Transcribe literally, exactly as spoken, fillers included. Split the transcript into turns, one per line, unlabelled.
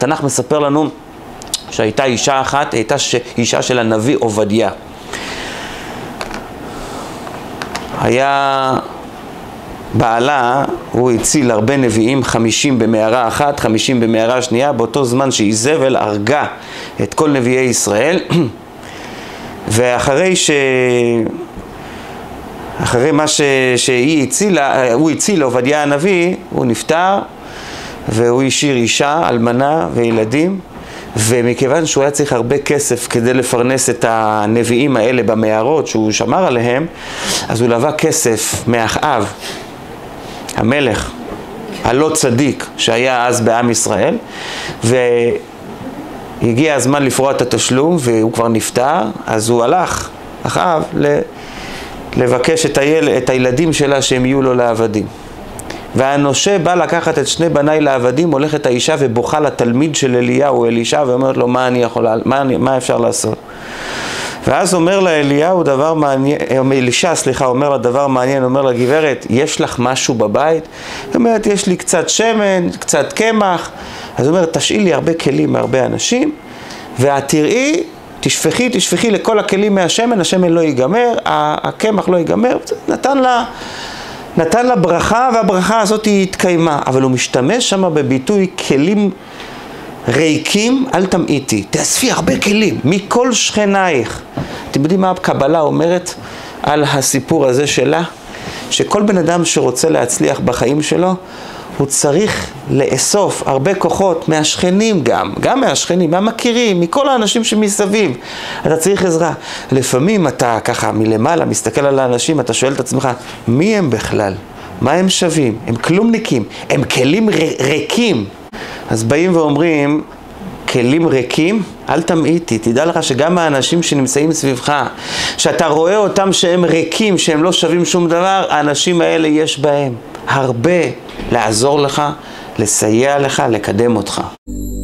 התנ"ך מספר לנו שהייתה אישה אחת, הייתה ש... אישה של הנביא עובדיה. היה בעלה, הוא הציל הרבה נביאים, חמישים במערה אחת, חמישים במערה שנייה, באותו זמן שאיזבל הרגה את כל נביאי ישראל, ואחרי ש... אחרי מה ש... שהיא הצילה, הוא הציל עובדיה הנביא, הוא נפטר, והוא השאיר אישה, אלמנה וילדים, ומכיוון שהוא היה צריך הרבה כסף כדי לפרנס את הנביאים האלה במערות שהוא שמר עליהם, אז הוא לווה כסף מאחאב, המלך הלא צדיק שהיה אז בעם ישראל, והגיע הזמן לפרוע את התשלום והוא כבר נפטר, אז הוא הלך, אחאב, לבקש את, היל... את הילדים שלה שהם יהיו לו לעבדים. והנושה בא לקחת את שני בניי לעבדים, הולכת האישה ובוכה לתלמיד של אליהו, אלישע, ואומרת לו, מה אני יכול, מה, אני, מה אפשר לעשות? ואז אומר לה אליהו דבר מעניין, אלישע, סליחה, אומר לה דבר מעניין, אומר לה, גברת, יש לך משהו בבית? היא אומרת, יש לי קצת שמן, קצת קמח. אז הוא אומר, תשאי לי הרבה כלים מהרבה אנשים, ואת תראי, תשפכי, תשפכי לכל הכלים מהשמן, השמן לא ייגמר, הקמח לא ייגמר, נתן לה... נתן לה ברכה, והברכה הזאת היא התקיימה, אבל הוא משתמש שם בביטוי כלים ריקים, אל תמעיטי, תאספי הרבה כלים, מכל שכנייך. אתם יודעים מה הקבלה אומרת על הסיפור הזה שלה? שכל בן אדם שרוצה להצליח בחיים שלו, הוא צריך לאסוף הרבה כוחות מהשכנים גם, גם מהשכנים, מהמכירים, מכל האנשים שמסביב. אתה צריך עזרה. לפעמים אתה ככה מלמעלה מסתכל על האנשים, אתה שואל את עצמך, מי הם בכלל? מה הם שווים? הם כלומניקים, הם כלים ריקים. אז באים ואומרים, כלים ריקים, אל תמעיטי, תדע לך שגם האנשים שנמצאים סביבך, שאתה רואה אותם שהם ריקים, שהם לא שווים שום דבר, האנשים האלה יש בהם הרבה לעזור לך, לסייע לך, לקדם אותך.